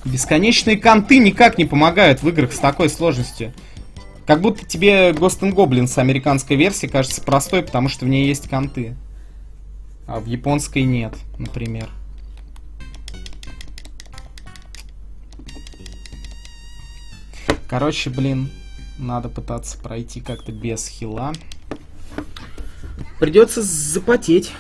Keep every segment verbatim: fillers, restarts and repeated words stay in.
Бесконечные конты никак не помогают в играх с такой сложностью. Как будто тебе Ghosts and Goblins американской версии кажется простой, потому что в ней есть конты. А в японской нет, например. Короче, блин, надо пытаться пройти как-то без хила. Придется запотеть.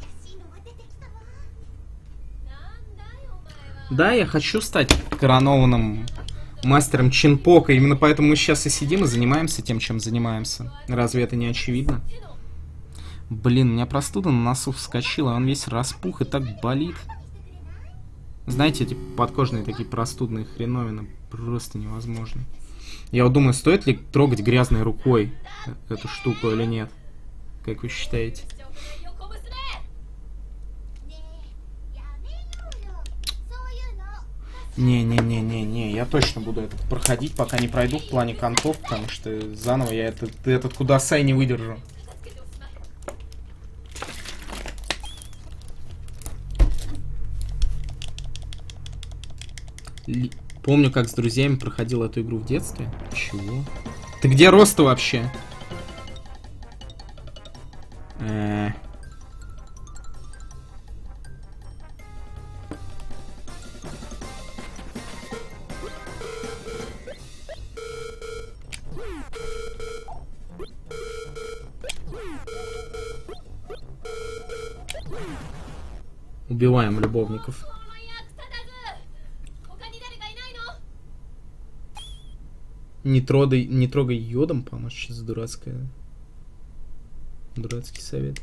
Да, я хочу стать коронованным мастером чинпока. Именно поэтому мы сейчас и сидим и занимаемся тем, чем занимаемся. Разве это не очевидно? Блин, у меня простуда на носу вскочила, он весь распух и так болит. Знаете, эти подкожные такие простудные хреновины просто невозможно. Я вот думаю, стоит ли трогать грязной рукой эту штуку или нет? Как вы считаете? Не-не-не-не-не, я точно буду это проходить, пока не пройду в плане контов, потому что заново я этот, этот кудасай не выдержу. Ли... Помню, как с друзьями проходил эту игру в детстве. Чего? Ты где рост-то вообще? Э-э... Убиваем любовников. Не трогай, не трогай йодом, по-моему, сейчас дурацкая. Дурацкий совет.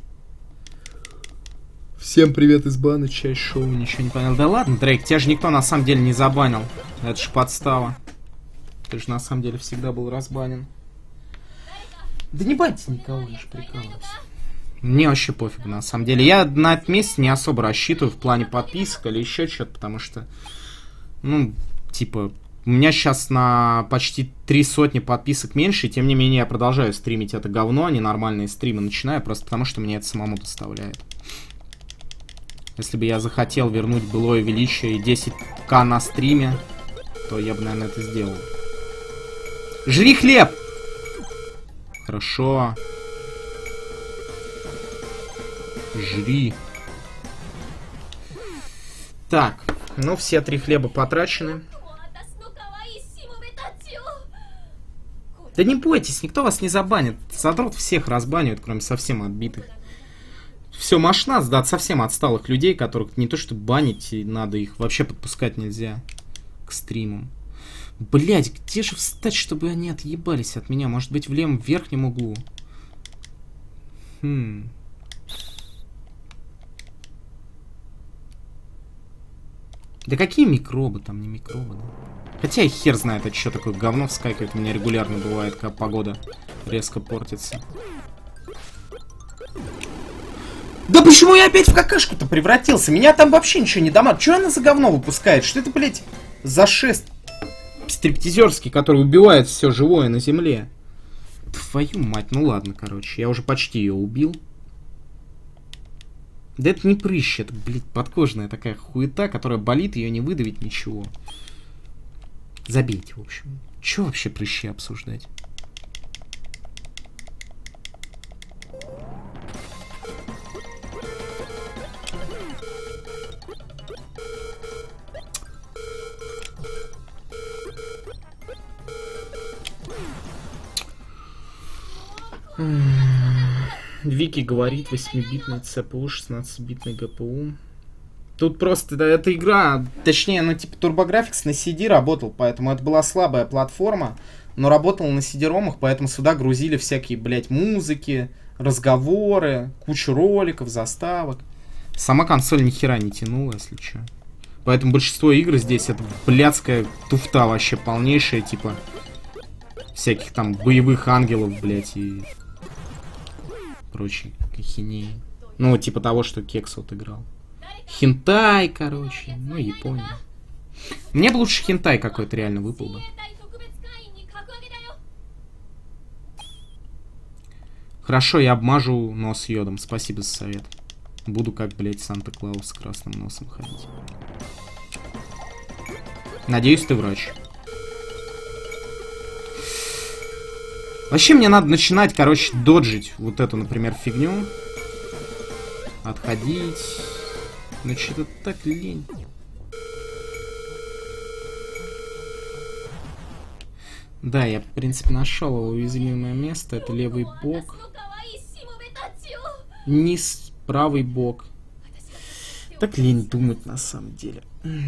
Всем привет из бана, часть шоу, ничего не понял. Да ладно, Дрейк, тебя же никто на самом деле не забанил. Это ж подстава. Ты же на самом деле всегда был разбанен. Да не баньте никого, лишь прикалывайся. Мне вообще пофиг, на самом деле. Я на этот месяц не особо рассчитываю в плане подписок или еще что-то, потому что, ну, типа, у меня сейчас на почти три сотни подписок меньше, и тем не менее я продолжаю стримить это говно, а не нормальные стримы начинаю, просто потому что мне это самому доставляет. Если бы я захотел вернуть былое величие и десять ка на стриме, то я бы, наверное, это сделал. Жри хлеб! Хорошо. Жри. Так, ну все три хлеба потрачены. Да не бойтесь, никто вас не забанит. Задрот всех разбанивает, кроме совсем отбитых. Все машназ, да, от совсем отсталых людей, которых не то что банить, надо их вообще подпускать нельзя к стримам. Блять, где же встать, чтобы они отъебались от меня? Может быть, в левом верхнем углу? Хм... Да какие микробы, там не микробы, да? Хотя и хер знает, это что такое говно вскакивает. У меня регулярно бывает, когда погода резко портится. Да почему я опять в какашку-то превратился? Меня там вообще ничего не дамажит. Что она за говно выпускает? Что это, блядь, за шест стриптизерский, который убивает все живое на земле? Твою мать, ну ладно, короче. Я уже почти ее убил. Да это не прыщ, это, блядь, подкожная такая хуета, которая болит, ее не выдавить ничего. Забейте, в общем. Че вообще прыщи обсуждать? Вики говорит, восьмибитный ЦПУ, шестнадцатибитный ГПУ. Тут просто, да, эта игра, точнее, ну, типа, TurboGrafx на си ди работал, поэтому это была слабая платформа, но работала на си ди-ромах, поэтому сюда грузили всякие, блядь, музыки, разговоры, кучу роликов, заставок. Сама консоль ни хера не тянула, если что. Поэтому большинство игр здесь это блядская туфта вообще полнейшая, типа, всяких там боевых ангелов, блядь, и прочей ахинеи. Ну, типа того, что Кекс вот играл. Хентай, короче, ну, Япония. Мне бы лучше хентай какой-то реально выпал бы. Хорошо, я обмажу нос йодом, спасибо за совет. Буду как, блядь, Санта-Клаус с красным носом ходить. Надеюсь, ты врач. Вообще мне надо начинать, короче, доджить вот эту, например, фигню. Отходить. Ну что-то так лень. Да, я, в принципе, нашел его уязвимое место. Это левый бок. Низ, правый бок. Так лень думать на самом деле.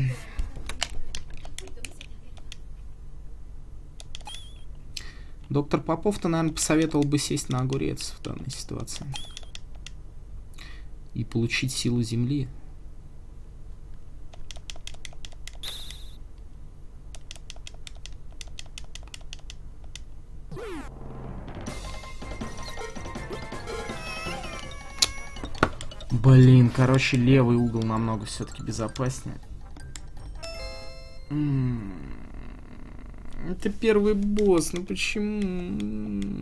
Доктор Попов-то, наверное, посоветовал бы сесть на огурец в данной ситуации. И получить силу земли. Блин, короче, левый угол намного все-таки безопаснее. М-м-м. Это первый босс, ну почему?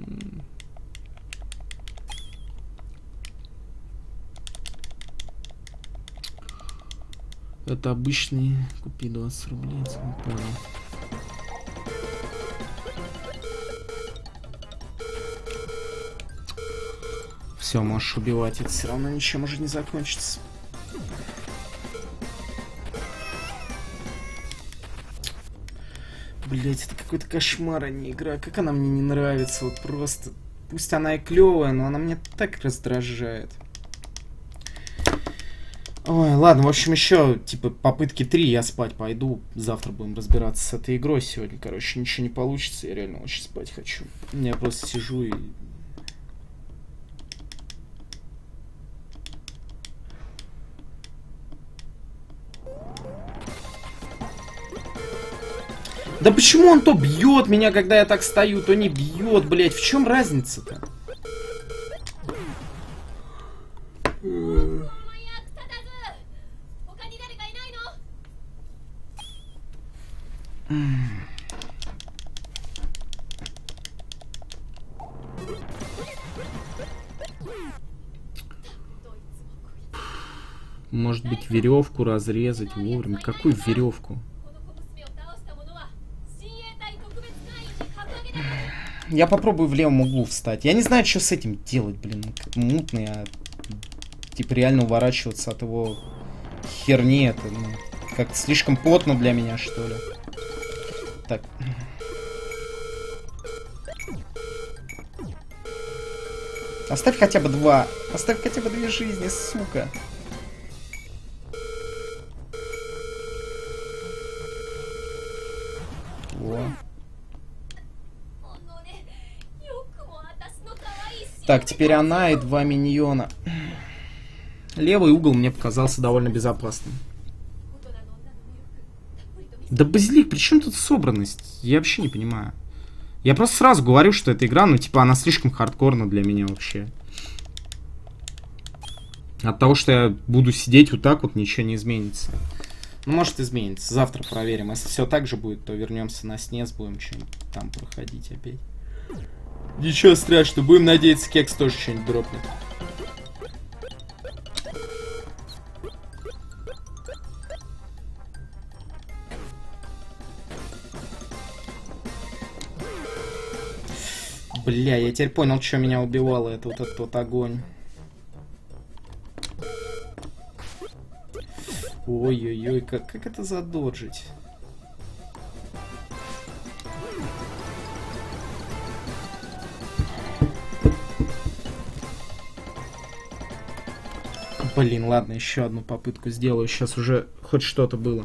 Это обычный. Купи двадцать рублей, понял. Все, можешь убивать, это все равно ничем уже не закончится. Блять, это какой-то кошмар, а не игра. Как она мне не нравится, вот просто. Пусть она и клевая, но она меня так раздражает. Ой, ладно, в общем, еще, типа, попытки три, я спать пойду. Завтра будем разбираться с этой игрой. Сегодня, короче, ничего не получится, я реально очень спать хочу. Я просто сижу и... Да почему он то бьет меня, когда я так стою, то не бьет, блять? В чем разница-то? Может быть, веревку разрезать вовремя? Какую веревку? Я попробую в левом углу встать. Я не знаю, что с этим делать, блин. Как мутный, а... Типа реально уворачиваться от его херни. Это, ну, как-то слишком плотно для меня, что ли. Так. Оставь хотя бы два. Оставь хотя бы две жизни, сука. Во. Так, теперь она и два миньона. Левый угол мне показался довольно безопасным. Да базилик, при чем тут собранность? Я вообще не понимаю. Я просто сразу говорю, что эта игра, ну типа она слишком хардкорна для меня вообще. От того, что я буду сидеть вот так вот, ничего не изменится. Ну, может изменится. Завтра проверим. Если все так же будет, то вернемся на снес, будем что-нибудь там проходить опять. Ничего страшного, будем надеяться, Кекс тоже что-нибудь дропнет. Бля, я теперь понял, что меня убивало. Это вот этот вот огонь. Ой-ой-ой, как, как это задоджить? Блин, ладно, еще одну попытку сделаю. Сейчас уже хоть что-то было.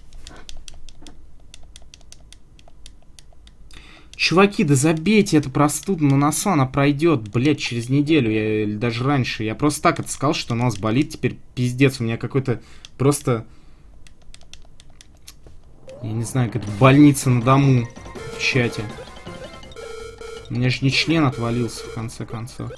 Чуваки, да забейте эту простуду на носу, она пройдет, блядь, через неделю, я, или даже раньше. Я просто так это сказал, что нос болит, теперь пиздец, у меня какой-то просто... Я не знаю, как больница на дому в чате. У меня же не член отвалился, в конце концов.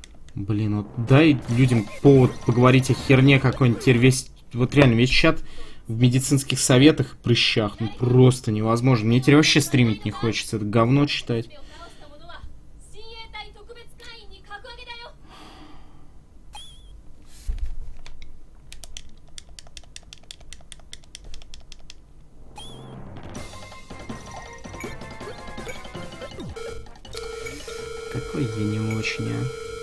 Блин, вот дай людям повод поговорить о херне какой-нибудь. Теперь весь, вот реально, весь чат в медицинских советах и прыщах. Ну просто невозможно. Мне теперь вообще стримить не хочется. Это говно читать. Какой я не очень, а.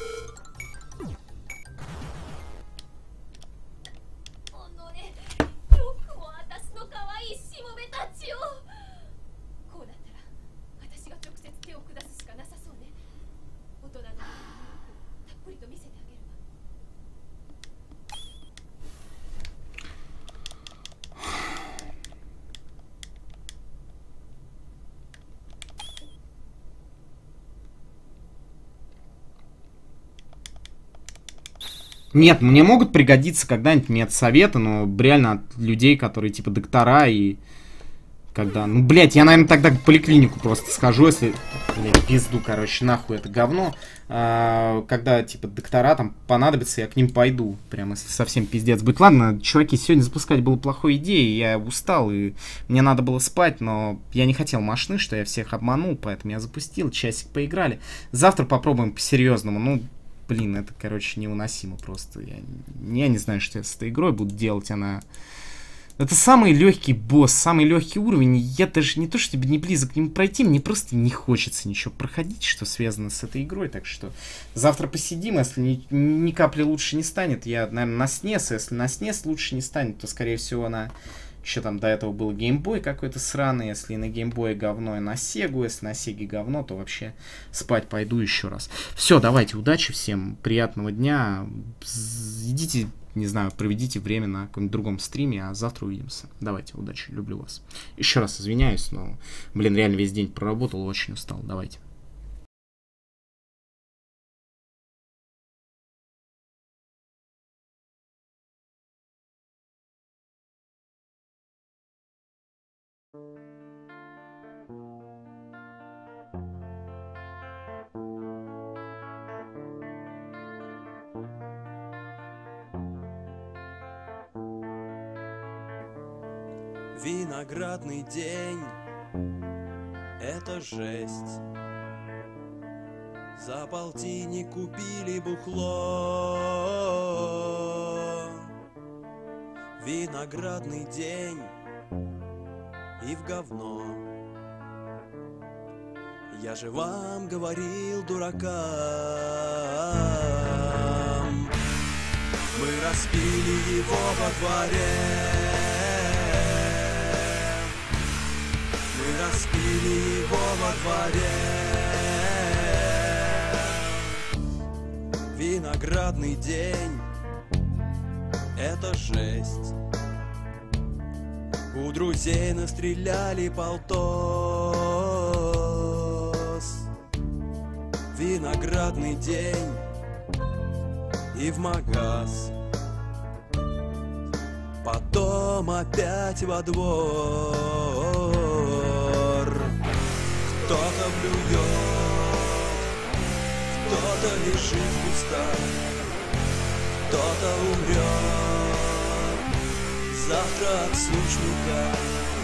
Нет, мне могут пригодиться когда-нибудь медсоветы, но реально от людей, которые типа доктора и... Когда... Ну, блядь, я, наверное, тогда в поликлинику просто схожу, если... Блядь, пизду, короче, нахуй это говно. А, когда, типа, доктора там понадобятся, я к ним пойду. Прям, если совсем пиздец будет. Ладно, чуваки, сегодня запускать было плохой идеей, я устал, и мне надо было спать, но я не хотел машины, что я всех обманул, поэтому я запустил, часик поиграли. Завтра попробуем по-серьезному, ну... Блин, это, короче, невыносимо просто. Я, я не знаю, что я с этой игрой буду делать. Она... Это самый легкий босс, самый легкий уровень. Я даже не то, чтобы не близок к нему пройти, мне просто не хочется ничего проходить, что связано с этой игрой. Так что завтра посидим, если ни, ни капли лучше не станет. Я, наверное, на снес. Если на снес лучше не станет, то, скорее всего, на... Еще там до этого был геймбой какой-то сраный. Если на геймбое говно, и на сегу. Если на сеге говно, то вообще спать пойду еще раз. Все, давайте, удачи всем, приятного дня. Идите, не знаю, проведите время на каком-нибудь другом стриме, а завтра увидимся. Давайте, удачи, люблю вас. Еще раз извиняюсь, но, блин, реально весь день проработал, очень устал. Давайте. Виноградный день — это жесть. За полтинник купили бухло. Виноградный день и в говно. Я же вам говорил, дуракам. Мы распили его во дворе. Мы распили его во дворе. Виноградный день — это жесть. У друзей настреляли полтос. Виноградный день и в магаз. Потом опять во двор. Кто-то блюет, кто-то лежит в кустах, кто-то умрет завтра от случника.